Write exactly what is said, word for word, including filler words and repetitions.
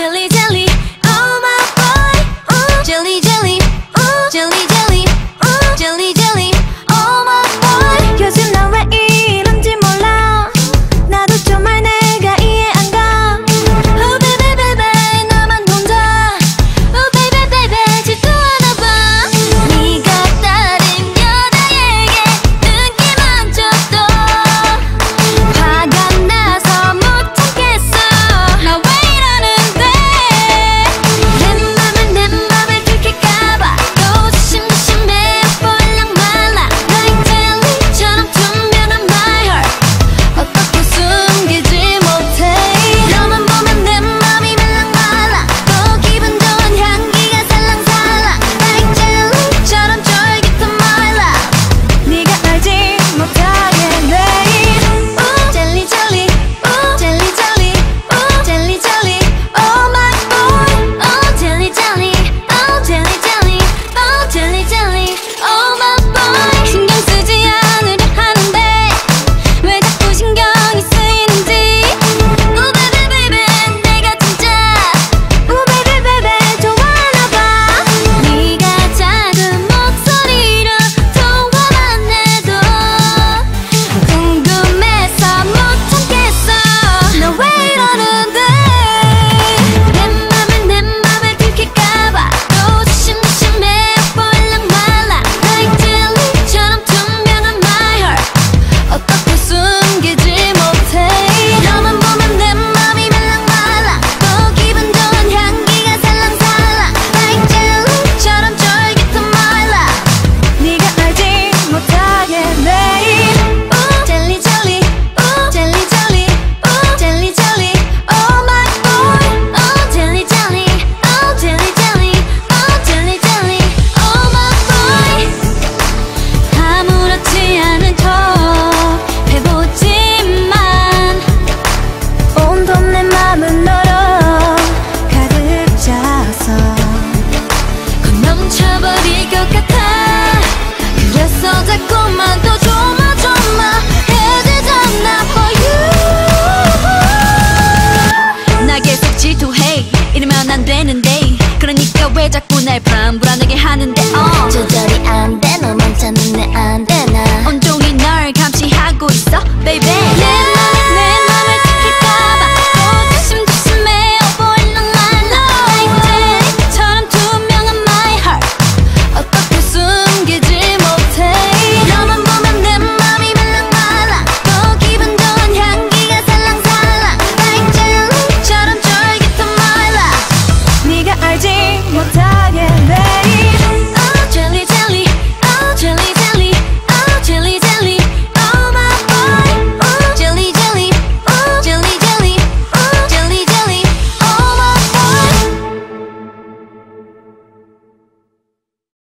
jelly jelly, oh my boy. Ooh, jelly jelly, ooh, jelly jelly, ooh, jelly jelly, oh my boy. 요즘 난 왜 이런지 몰라. 나도 정말 내가 이해 안 가. Oh baby baby 나만 혼자. Oh baby baby 질투하나 봐. 네가 다른 여자에게 눈길만 줘도 화가 나서 못 참겠어. 나 왜 이러는데. 내 맘을 내 맘을 들킬까봐 또 조심조심해. 볼랑 말라 like jelly처럼 투명한 my heart 어떻게 숨기지 못해. 너만 보면 내 맘이 말랑 말라. 또 기분 좋은 향기가 살랑살랑 like jelly처럼 쫄깃한 my love. 네가 알지 못하게 매일 Ooh jelly jelly, ooh jelly jelly, ooh jelly jelly, oh my boy. Oh jelly jelly, oh jelly jelly, oh jelly jelly, oh my boy. 신경 쓰지 않으려 하는데 왜 자꾸 신경이 쓰이는지. Ooh baby baby 내가 진짜 우 베이비 베이비 좋아하나 봐. 네가 작은 목소리로 통화만 해도 궁금해서 못 참겠어. 너 왜 이러는데. 내 맘을 내 맘을 들킬까봐 또 조심조심해. 볼랑 말라 like jelly처럼 투명한 my heart 어떻게 숨기지 못해. 너만 보면 내 맘이 말랑 말라. 또 기분 좋은 향기가 살랑살랑 like jelly처럼 쫄깃한 my love. 네가 알지 못하게 매일 Ooh jelly jelly, ooh jelly jelly, ooh jelly jelly, oh my boy. Oh jelly jelly, oh jelly jelly, oh jelly jelly, oh my boy. 아무렇지 않은 척 해보지만 온통 내 맘은 너로 가득 차서 곧 넘쳐버릴 것 같아. 그래서 자꾸만 더 조마조마해지잖아 for you. 나 계속 질투해. 이러면 안 되는데. 그러니까 왜 자꾸 날 불안불안하게 하는데.